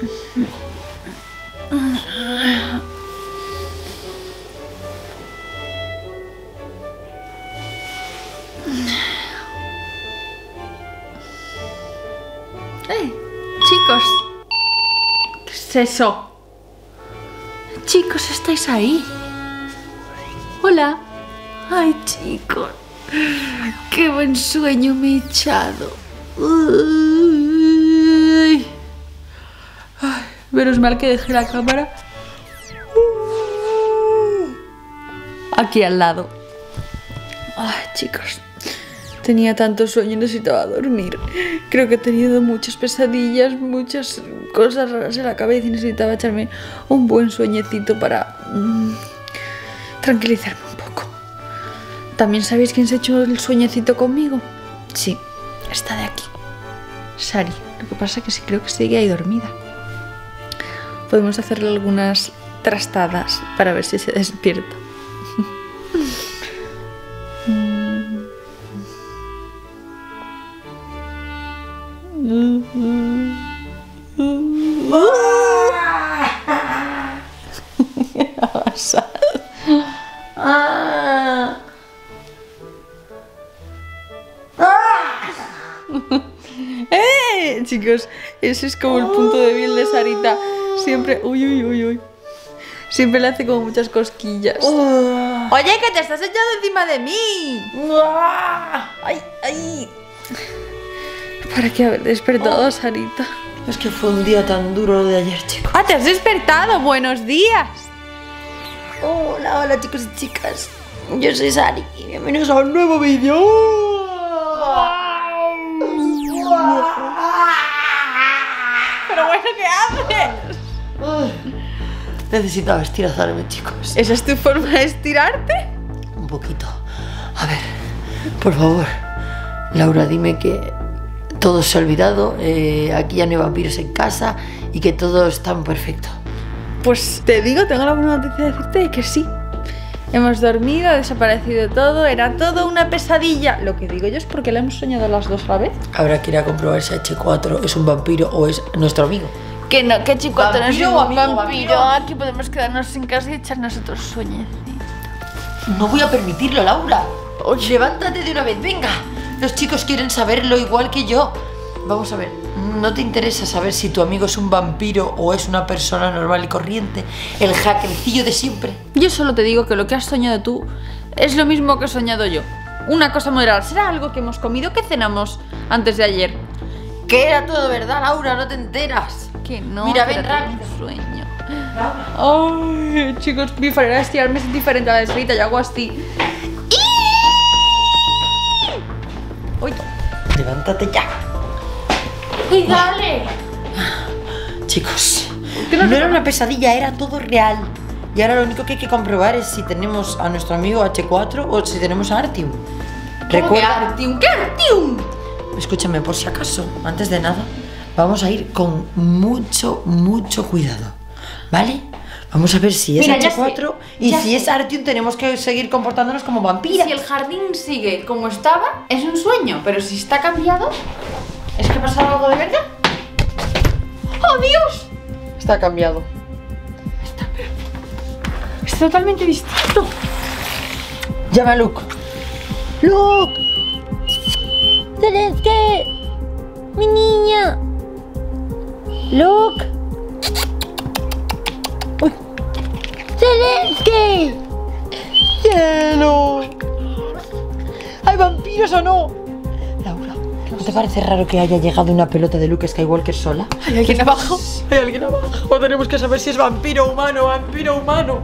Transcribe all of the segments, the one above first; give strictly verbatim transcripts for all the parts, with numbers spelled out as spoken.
¡Eh! Chicos, ¿qué es eso? Chicos, ¿estáis ahí? Hola. Ay, chicos, qué buen sueño me he echado. Uy. Ay, menos mal que dejé la cámara aquí al lado. Ay, chicos, tenía tanto sueño y necesitaba dormir. Creo que he tenido muchas pesadillas, muchas cosas raras en la cabeza y necesitaba echarme un buen sueñecito para mmm, tranquilizarme un poco. ¿También sabéis quién se ha hecho el sueñecito conmigo? Sí, esta de aquí, Sari. Lo que pasa es que sí creo que sigue ahí dormida. Podemos hacerle algunas trastadas para ver si se despierta. Ah. ¡Eh! Chicos, ese es como el punto débil de Sarita. Siempre... Uy, uy, uy, uy. Siempre le hace como muchas cosquillas. Oh. Oye, que te estás echando encima de mí. ¡Ay, ay! ¿Para qué haber despertado a Sarita? Es que fue un día tan duro lo de ayer, chicos. ¡Ah, te has despertado! ¡Buenos días! Hola, hola chicos y chicas. Yo soy Sari y bienvenidos a un nuevo vídeo. Pero bueno, ¿qué haces? Necesitaba estirarme, chicos. ¿Esa es tu forma de estirarte? Un poquito. A ver, por favor, Laura, dime que todo se ha olvidado, eh, aquí ya no hay vampiros en casa y que todo está perfecto. Pues te digo, tengo la buena noticia de decirte de que sí. Hemos dormido, ha desaparecido todo, era todo una pesadilla. Lo que digo yo es porque la hemos soñado las dos a la vez. Habrá que ir a comprobar si H cuatro es un vampiro o es nuestro amigo. Que no, que H cuatro no es un amigo, vampiro. vampiro. Aquí podemos quedarnos en casa y echarnos otros sueñecitos. No voy a permitirlo, Laura. Oye, levántate de una vez, venga. Los chicos quieren saberlo igual que yo. Vamos a ver, ¿no te interesa saber si tu amigo es un vampiro o es una persona normal y corriente? El hackercillo de siempre. Yo solo te digo que lo que has soñado tú es lo mismo que he soñado yo. Una cosa muy rara. ¿Será algo que hemos comido? ¿Qué cenamos antes de ayer? Que era todo verdad, Laura, no te enteras. Que no. Mira, ven rápido. Sueño. Ay, chicos, mi manera de estirarme es diferente a la de Sarita. Yo hago así. Uy. Levántate ya. ¡Y dale! Chicos, no era una pesadilla, era todo real. Y ahora lo único que hay que comprobar es si tenemos a nuestro amigo H cuatro o si tenemos a Artyom. Recuerda... ¿Artyom? ¿Qué Artyom? Escúchame, por si acaso, antes de nada, vamos a ir con mucho, mucho cuidado, ¿vale? Vamos a ver si es Mira, H cuatro sé, y si sé. es Artyom tenemos que seguir comportándonos como vampiras. Si el jardín sigue como estaba, es un sueño. Pero si está cambiado, ¿es que ha pasado algo de verdad? ¡Oh, Dios! Está cambiado. Está, es totalmente distinto. Llama a Luke. ¡Luke! ¡Zelensky! ¡Mi niña! ¡Luke! ¡Uy! ¡Zelensky! ¡Cielo! ¿Hay vampiros o no? Laura, ¿no te parece raro que haya llegado una pelota de Luke Skywalker sola? ¿Hay alguien abajo? ¿Hay alguien abajo? Tenemos que saber si es vampiro humano, vampiro humano.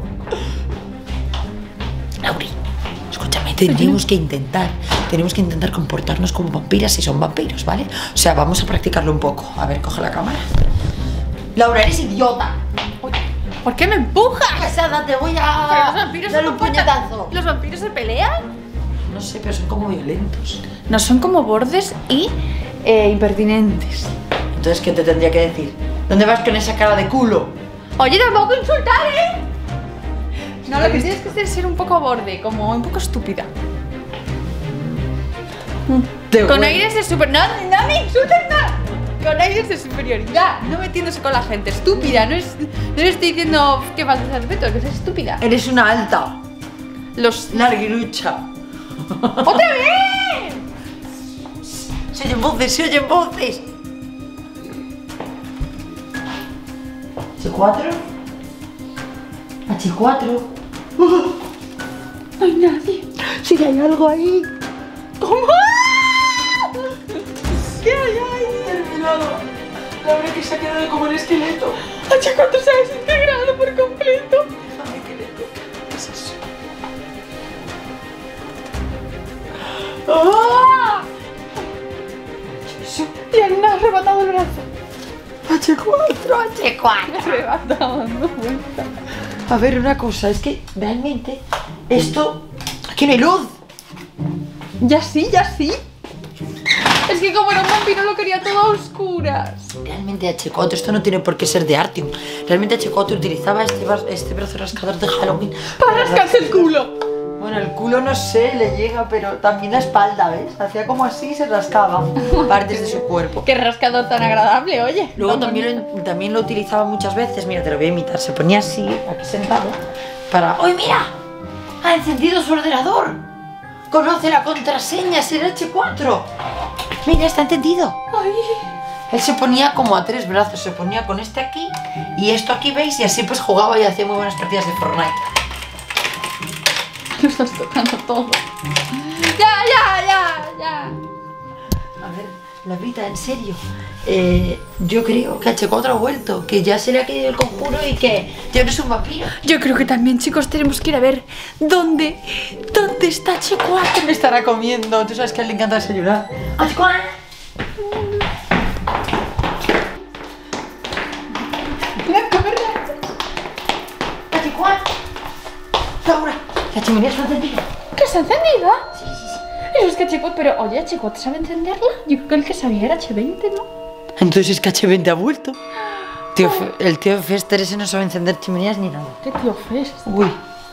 Lauri, escúchame, tendríamos que intentar, tenemos que intentar comportarnos como vampiras si son vampiros, ¿vale? O sea, vamos a practicarlo un poco. A ver, coge la cámara. Laura, eres idiota. Uy, ¿por qué me empujas? Pesada, te voy a Pero los vampiros dar se un comportan- puñetazo. ¿Los vampiros se pelean? No sé, pero son como violentos. No, son como bordes y eh, impertinentes. Entonces, ¿qué te tendría que decir? ¿Dónde vas con esa cara de culo? Oye, tampoco insultar, ¿eh? No, lo que tienes que hacer es ser un poco borde, como un poco estúpida. Te Con voy- aires de súper... No, no me insultes más. con aires de superioridad, no metiéndose con la gente. Estúpida, no, es, no le estoy diciendo que falta de respeto, que es estúpida. Eres una alta. Los... Larguirucha. ¡Otra vez! Se oyen voces, se oyen voces. H cuatro. H cuatro. No hay nadie. Sí, hay algo ahí. ¿Cómo? ¿Qué hay ahí? Terminado. La verdad que se ha quedado como un esqueleto. H cuatro se ha desintegrado por completo. Ay, esqueleto. ¿Qué es eso? ¡Ah! Diana me ha arrebatado el brazo. H cuatro, H cuatro. Me ha arrebatado dando vuelta. A ver, una cosa, es que realmente esto... Aquí no hay luz. Ya sí, ya sí. Es que como era un vampiro lo quería todo a oscuras. Realmente H cuatro, esto no tiene por qué ser de Artyom. Realmente H cuatro utilizaba este, bra- este brazo rascador de Halloween Para rascarse el culo. Bueno, el culo no sé, le llega, pero también la espalda, ¿ves? Hacía como así y se rascaba partes de su cuerpo. Qué rascador tan agradable, oye. Luego también lo, también lo utilizaba muchas veces, mira, te lo voy a imitar, se ponía así, aquí sentado, para... ¡Uy, mira! ¡Ha encendido su ordenador! ¡Conoce la contraseña, es el H cuatro! ¡Mira, está encendido! Ay. Él se ponía como a tres brazos, se ponía con este aquí y esto aquí, ¿veis? Y así pues jugaba y hacía muy buenas partidas de Fortnite. Lo estás tocando todo. Ya, ya, ya, ya. A ver, Laurita, en serio, eh, yo creo que H cuatro ha vuelto, que ya se le ha caído el conjuro y que ya no es un vampiro. Yo creo que también, chicos, tenemos que ir a ver dónde, dónde está H cuatro. Me estará comiendo, tú sabes que a él le encanta desayunar. H cuatro. H cuatro. Laura, la chimenea está encendida. ¿Que está encendida? Sí, sí, sí. Eso es que H cuatro, pero oye, H cuatro sabe encenderla. Yo creo que el que sabía era H veinte, ¿no? Entonces es que H veinte ha vuelto. Tío, Fe- el tío Fester ese no sabe encender chimeneas ni nada. ¿Qué tío fes? Uy.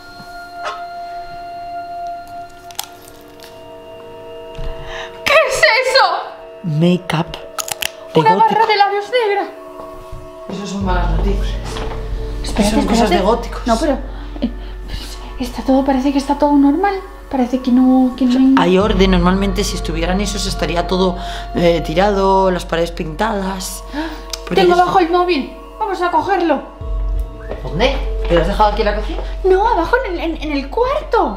¿Qué es eso? Make-up. De Una gótico. barra de labios negra. Eso son malas noticias. Espérate, Son cosas espérate. de góticos. No, pero... eh, está todo, parece que está todo normal. Parece que no, que no hay... Hay orden, normalmente si estuvieran esos estaría todo eh, tirado, las paredes pintadas. Pero Tengo ellos- abajo el móvil. Vamos a cogerlo. ¿Dónde? ¿Te lo has dejado aquí en la cocina? No, abajo en el, en- en el cuarto.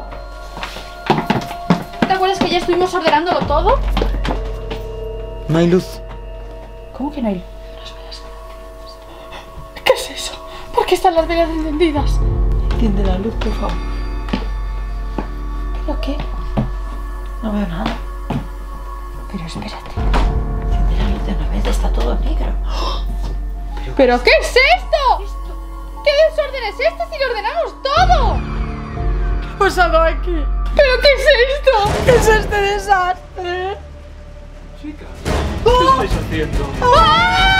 ¿Te acuerdas que ya estuvimos ordenándolo todo? No hay luz. ¿Cómo que no hay? ¿Qué es eso? ¿Por qué están las velas encendidas? Enciende la luz, por favor. ¿Pero qué? No veo nada. Pero espérate. Enciende la luz de una vez, está todo negro. ¿Pero qué es esto? ¿Qué desorden es este si lo ordenamos todo? ¿Qué ha pasado aquí? ¿Pero qué es esto? ¿Qué es este desastre? Chicas, ¿qué estáis haciendo? ¡Ah!